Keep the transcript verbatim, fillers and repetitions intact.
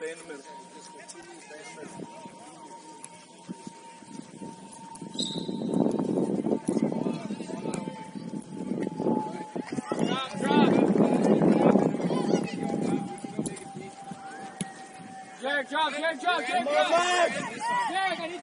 Está en número. Jack, drop, Jack, drop, Jack, drop! Jack, I need